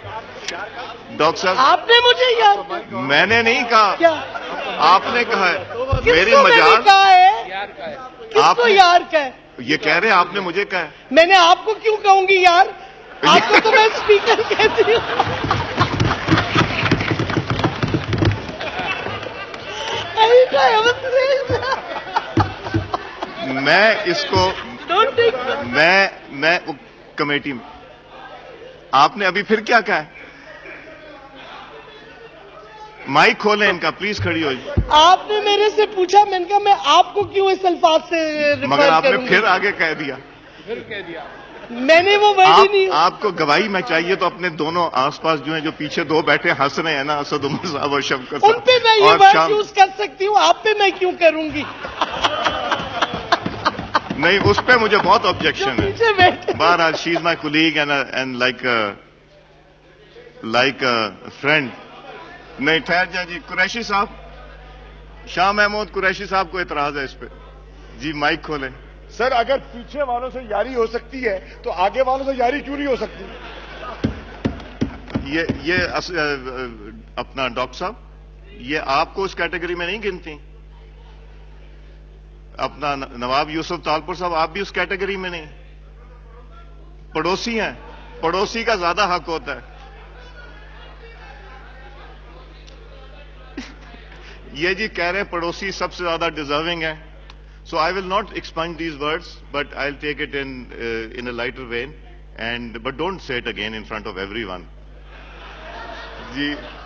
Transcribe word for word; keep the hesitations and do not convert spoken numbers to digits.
Doctor صاحب آپ نے مجھے یار کیا؟ میں نے نہیں کہا، کیا آپ نے کہا ہے. کس میری کو میں نے مجاز کہا ہے؟ کس آپ کو نے- یار کا ہے؟ یہ کہہ رہے ہیں آپ نے مجھے کہا ہے. میں نے آپ کو کیوں کہوں گی یار؟ آپ کو تو میں اسپیکر کہتی ہوں. میں اس کو Don't take it. میں میں کمیٹی میں آپ نے ابھی پھر کیا کہا ہے؟ مائک کھولیں ان کا پلیز، کھڑی ہو جائے. آپ نے میرے سے پوچھا، میں نے کہا میں آپ کو کیوں اس الفاظ سے مگر ریفر آپ نے کروں گی؟ پھر آگے کہہ دیا. میں نے وہ ورڈ ہی آپ نہیں. آپ کو گواہی میں چاہیے تو اپنے دونوں آس پاس جو ہیں، جو پیچھے دو بیٹھے ہنس رہے ہیں نا، اسد عمر صاحب اور شفقت ان پہ میں یہ اور ورڈ شام یوز کر سکتی ہوں، آپ پہ میں کیوں کروں گی؟ نہیں، اس پہ مجھے بہت آبجیکشن ہے. پیچھے بیٹھے بہرحال she is my colleague and like like friend. نہیں ٹھہر جائیں جی. قریشی صاحب، شاہ محمود قریشی صاحب کو اعتراض ہے اس پہ. جی مائک کھولیں. سر اگر پیچھے والوں سے یاری ہو سکتی ہے تو آگے والوں سے یاری کیوں نہیں ہو سکتی؟ یہ یہ اس- اپنا ڈاکٹر صاحب، یہ آپ کو اس کیٹیگری میں نہیں گنتی. اپنا نواب یوسف تالپور صاحب، آپ بھی اس کیٹیگری میں نہیں. پڑوسی ہیں، پڑوسی کا زیادہ حق ہوتا ہے. یہ جی کہہ رہے ہیں پڑوسی سب سے زیادہ ڈیزرونگ ہے. So I will not expunge these words but I will take it in in a lighter vein and but don't say it again in front of everyone. G